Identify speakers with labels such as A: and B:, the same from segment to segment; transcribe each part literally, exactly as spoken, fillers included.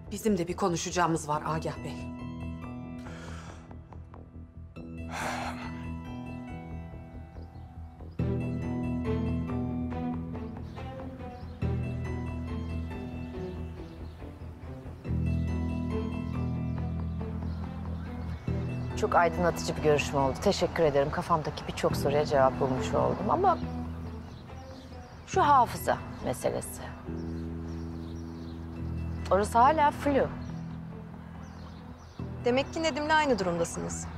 A: Bizim de bir konuşacağımız var Agah Bey.
B: Çok aydınlatıcı bir görüşme oldu. Teşekkür ederim. Kafamdaki birçok soruya cevap bulmuş oldum ama... şu hafıza meselesi. Orası hala flu.
C: Demek ki Nedim'le aynı durumdasınız.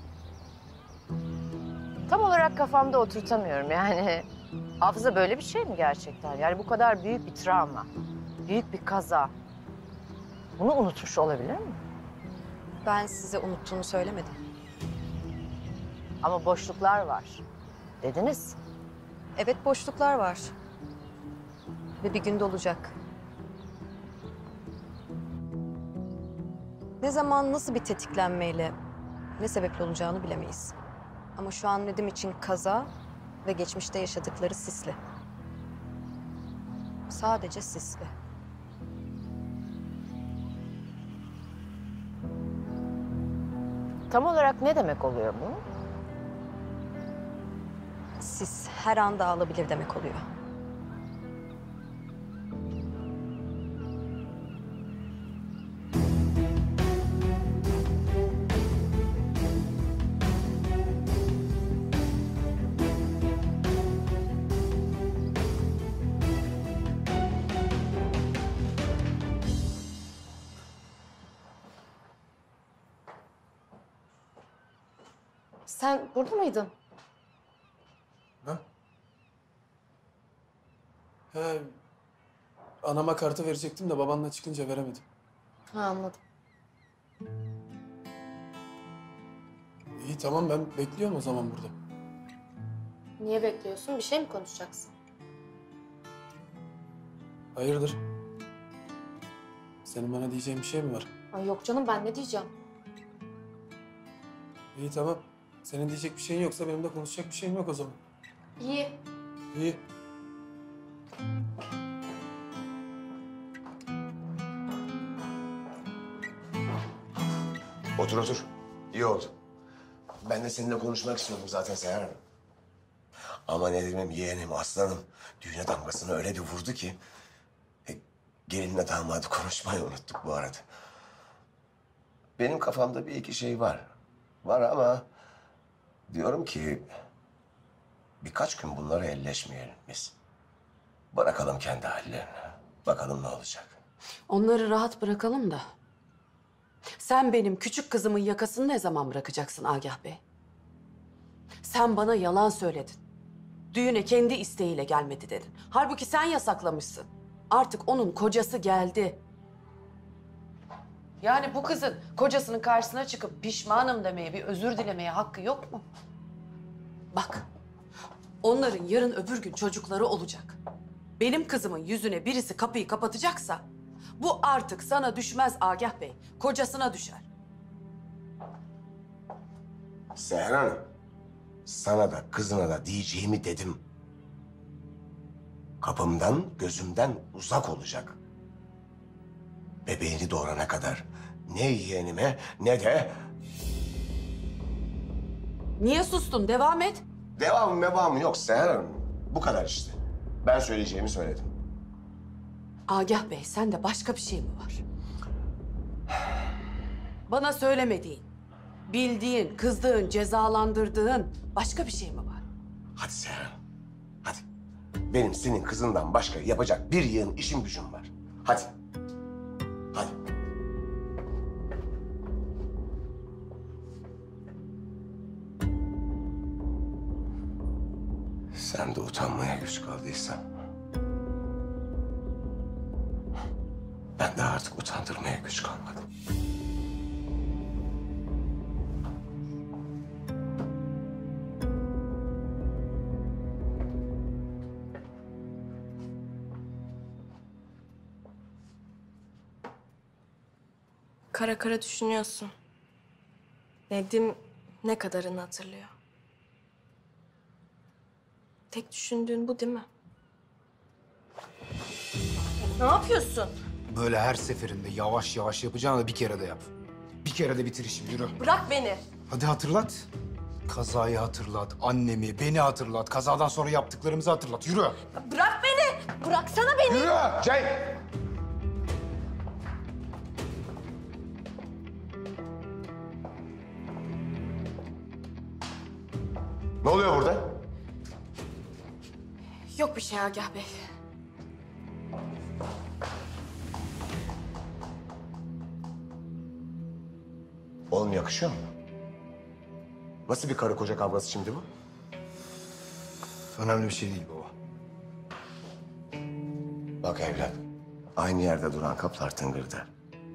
B: Tam olarak kafamda oturtamıyorum yani. Hafıza böyle bir şey mi gerçekten? Yani bu kadar büyük bir travma, büyük bir kaza. Bunu unutmuş olabilir mi?
C: Ben size unuttuğunu söylemedim.
B: Ama boşluklar var dediniz.
C: Evet, boşluklar var. Ve bir günde olacak. Ne zaman, nasıl bir tetiklenmeyle, ne sebeple olacağını bilemeyiz. Ama şu an Nedim için kaza ve geçmişte yaşadıkları sisli. Sadece sisli.
B: Tam olarak ne demek oluyor bu?
C: Sis her an dağılabilir demek oluyor.
D: Sen burada mıydın?
E: Ha? He, anama kartı verecektim de babanla çıkınca veremedim.
D: Ha, anladım.
E: İyi tamam, ben bekliyorum o zaman burada.
D: Niye bekliyorsun? Bir şey mi konuşacaksın?
E: Hayırdır? Senin bana diyeceğin bir şey mi var?
D: Ay yok canım, ben ne diyeceğim?
E: İyi tamam. Senin diyecek bir şeyin yoksa benim de konuşacak bir şeyim yok o zaman.
D: İyi.
E: İyi.
F: Otur otur. İyi oldu. Ben de seninle konuşmak istiyordum zaten Seher Hanım. Ama Nedim'im, yeğenim, aslanım düğüne damgasını öyle bir vurdu ki... E, gelinle damadı konuşmayı unuttuk bu arada. Benim kafamda bir iki şey var. Var ama diyorum ki birkaç gün bunlara elleşmeyelim biz. Bırakalım kendi hallerine. Bakalım ne olacak.
A: Onları rahat bırakalım da. Sen benim küçük kızımın yakasını ne zaman bırakacaksın Agah Bey? Sen bana yalan söyledin. Düğüne kendi isteğiyle gelmedi dedin. Halbuki sen yasaklamışsın. Artık onun kocası geldi. Yani bu kızın kocasının karşısına çıkıp pişmanım demeye, bir özür dilemeye hakkı yok mu? Bak, onların yarın öbür gün çocukları olacak. Benim kızımın yüzüne birisi kapıyı kapatacaksa... bu artık sana düşmez Agah Bey, kocasına düşer.
F: Seher Hanım, sana da kızına da diyeceğimi dedim. Kapımdan, gözümden uzak olacak. Bebeğini doğurana kadar ne yeğenime ne de...
A: Niye sustun? Devam et.
F: Devamı mevamı yok Seher Hanım. Bu kadar işte. Ben söyleyeceğimi söyledim.
A: Agah Bey, sende başka bir şey mi var? Bana söylemediğin, bildiğin, kızdığın, cezalandırdığın başka bir şey mi var?
F: Hadi Seher Hanım, hadi. Benim senin kızından başka yapacak bir yığın işim gücüm var. Hadi. Hadi. Sen de utanmaya güç kaldıysan... ben de artık utandırmaya güç kalmadım.
G: Kara kara düşünüyorsun. Nedim ne kadarını hatırlıyor? Tek düşündüğün bu değil mi? Ne yapıyorsun?
H: Böyle her seferinde yavaş yavaş yapacağını bir kere de yap. Bir kere de bitir işimi, yürü.
G: Bırak beni.
H: Hadi hatırlat. Kazayı hatırlat, annemi, beni hatırlat. Kazadan sonra yaptıklarımızı hatırlat, yürü.
G: Bırak beni. Bıraksana beni.
H: Yürü!
F: Cenk! Ne oluyor burada?
G: Yok bir şey Agah Bey.
F: Oğlum yakışıyor mu? Nasıl bir karı koca kavgası şimdi bu?
H: Önemli bir şey değil baba.
F: Bak evlat, aynı yerde duran kaplar tıngırdar.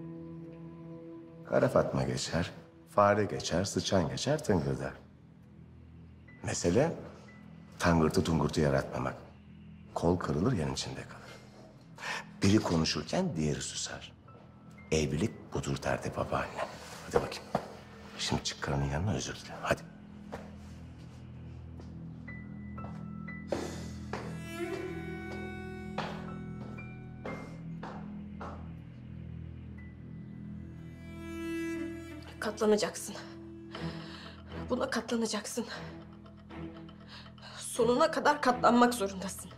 F: Kara Fatma geçer, fare geçer, sıçan geçer, tıngırdar. Mesele tangırtı tungurtu yaratmamak. Kol kırılır, yan içinde kalır. Biri konuşurken diğeri susar. Evlilik budur derdi babaanne. Hadi bakayım. Şimdi çık karının yanına özür dile. Hadi.
G: Katlanacaksın. Buna katlanacaksın. Sonuna kadar katlanmak zorundasın.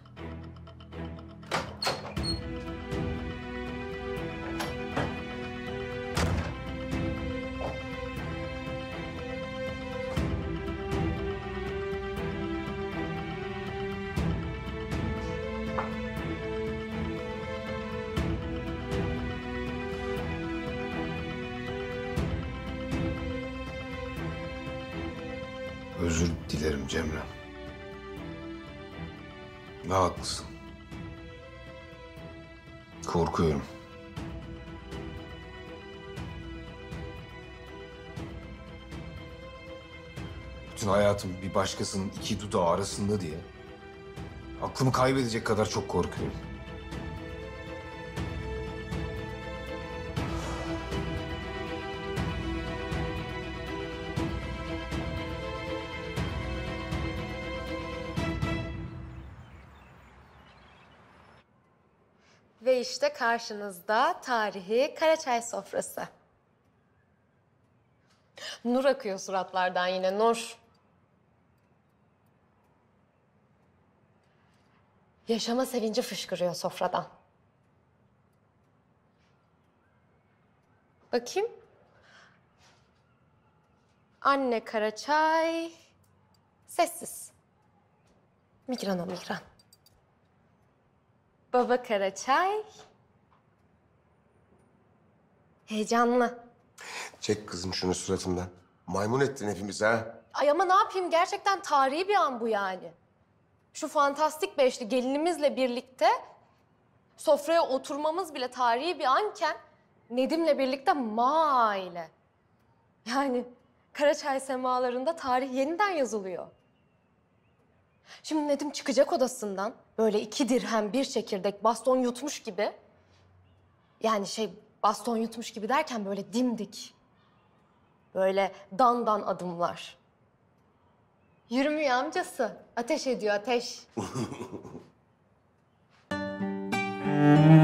H: Özür dilerim Cemre. Ve haklısın. Korkuyorum. Bütün hayatım bir başkasının iki dudağı arasında diye aklımı kaybedecek kadar çok korkuyorum.
D: Ve işte karşınızda tarihi Karaçay sofrası. Nur akıyor suratlardan yine, nur. Yaşama sevinci fışkırıyor sofradan. Bakayım. Anne Karaçay, sessiz. Migren o migren. Baba Karaçay, heyecanlı.
F: Çek kızım şunu suratımdan. Maymun ettin hepimizi ha.
D: Ay ama ne yapayım, gerçekten tarihi bir an bu yani. Şu fantastik beşli gelinimizle birlikte sofraya oturmamız bile tarihi bir anken Nedim'le birlikte Ma ile. Yani Karaçay semalarında tarih yeniden yazılıyor. Şimdi Nedim çıkacak odasından böyle iki dirhem bir çekirdek baston yutmuş gibi. Yani şey baston yutmuş gibi derken böyle dimdik. Böyle dandan adımlar. Yürümüyor amcası. Ateş ediyor ateş.